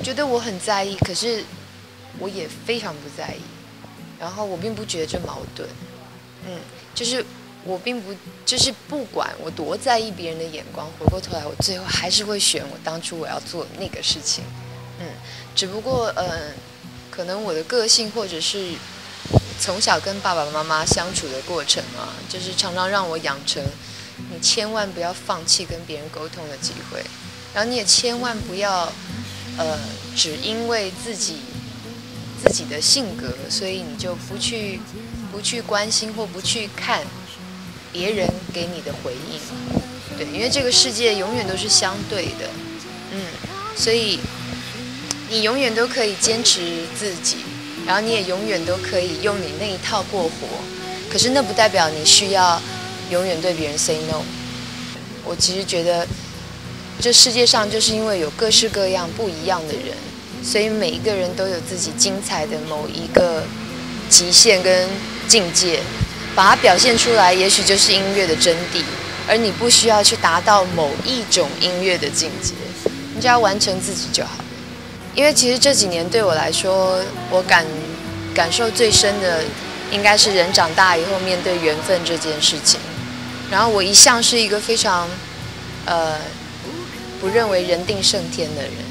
觉得我很在意，可是我也非常不在意。然后我并不觉得这矛盾，就是我并不，就是不管我多在意别人的眼光，回过头来我最后还是会选我当初我要做的那个事情，只不过可能我的个性或者是从小跟爸爸妈妈相处的过程啊，就是常常让我养成你千万不要放弃跟别人沟通的机会，然后你也千万不要只因为自己的性格，所以你就不去关心或不去看别人给你的回应，对，因为这个世界永远都是相对的，所以你永远都可以坚持自己，然后你也永远都可以用你那一套过活，可是那不代表你需要永远对别人 say no。 我其实觉得这世界上就是因为有各式各样不一样的人，所以每一个人都有自己精彩的某一个极限跟境界，把它表现出来，也许就是音乐的真谛。而你不需要去达到某一种音乐的境界，你只要完成自己就好。因为其实这几年对我来说，我感受最深的，应该是人长大以后面对缘分这件事情。然后我一向是一个非常不认为人定胜天的人，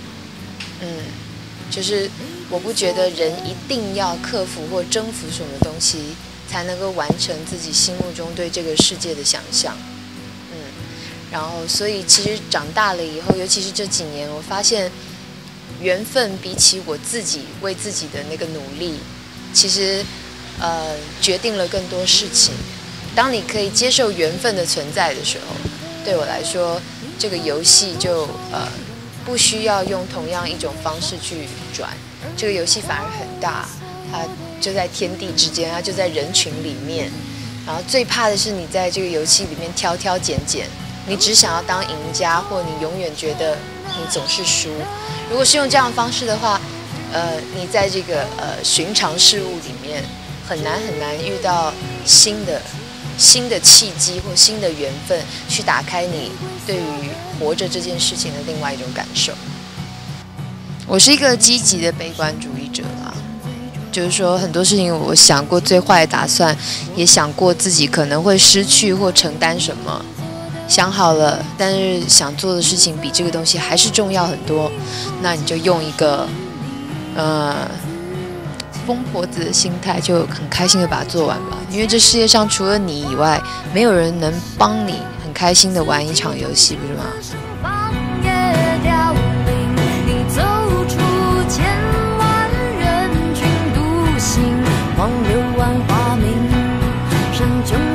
就是我不觉得人一定要克服或征服什么东西才能够完成自己心目中对这个世界的想象，然后所以其实长大了以后，尤其是这几年，我发现缘分比起我自己为自己的那个努力，其实决定了更多事情。当你可以接受缘分的存在的时候，对我来说，这个游戏就不需要用同样一种方式去转，这个游戏反而很大，它就在天地之间，它就在人群里面。然后最怕的是你在这个游戏里面挑挑拣拣，你只想要当赢家，或你永远觉得你总是输。如果是用这样的方式的话，你在这个寻常事物里面很难遇到新的契机或新的缘分，去打开你对于活着这件事情的另外一种感受。我是一个积极的悲观主义者啦，就是说很多事情我想过最坏的打算，也想过自己可能会失去或承担什么，想好了，但是想做的事情比这个东西还是重要很多，那你就用一个疯婆子的心态，就很开心的把它做完吧。因为这世界上除了你以外，没有人能帮你很开心的玩一场游戏，不是吗？ 黄柳万花明，深秋